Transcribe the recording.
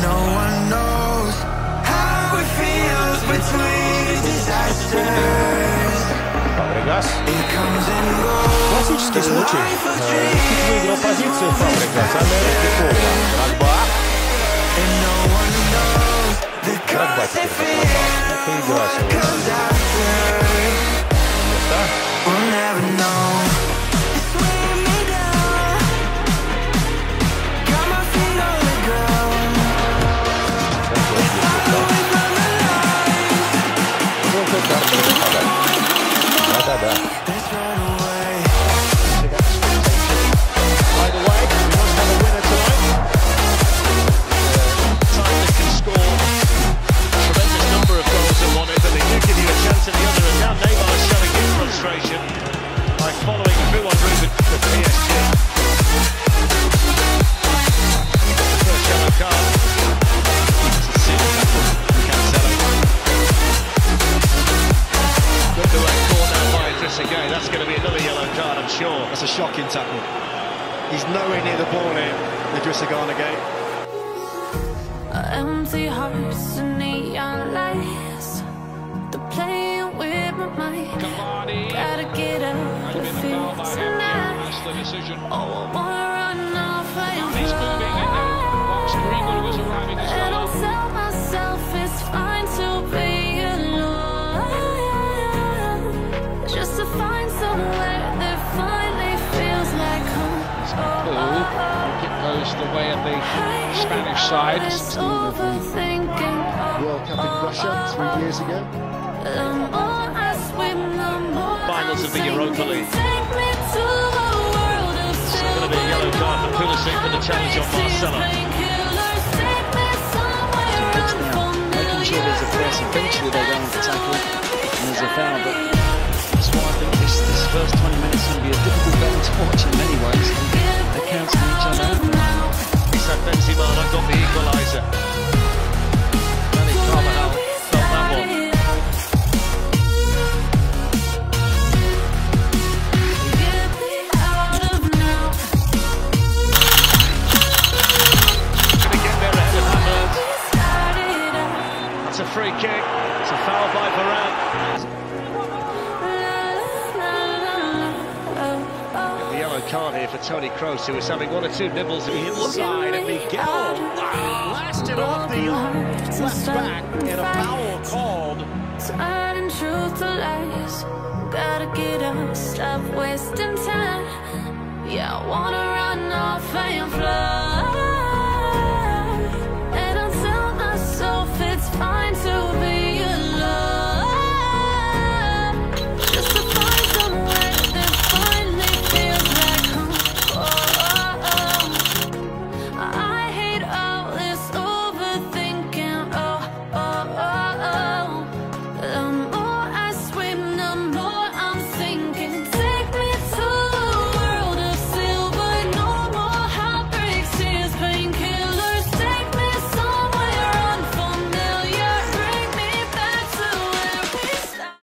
no one knows how it feels between disasters. Фабрегас. Классический случай. Чуть выиграл позицию Фабрегас. Дрогба. Дрогба теперь попробовал. Это игра сегодня. Да-да-да. Again, that's going to be another yellow card, I'm sure. That's a shocking tackle. He's nowhere near the ball here, Idrissa Gane. Empty hearts and neon lights. They're playing with my mind. Gotta get out of here tonight. Oh, I wanna run off and fly. And I'll tell myself it's fine to be alone. Just to find somewhere that finally feels like home. It goes the way of the Spanish side. World Cup in Russia 3 years ago. Finals of the Europa League. It's going to be a yellow card for Pulisic for the challenge on Marcelo. Making sure there's a press. Eventually they go on to tackle and there's a foul. But that's why I think this first 20 minutes is going to be a difficult game to watch in many ways. They cancel each other out. He said Benzema and I got the equaliser. Danny Carvajal felt that one. Gonna get there ahead of Havertz. That's a free kick. It's a foul by Varane. Card here for Toni Kroos, who is having one or two nibbles inside, and Miguel blasted off the left back in a foul called. Turning truth to lies. Gotta get up, stop wasting time. Yeah, I wanna run off and fly.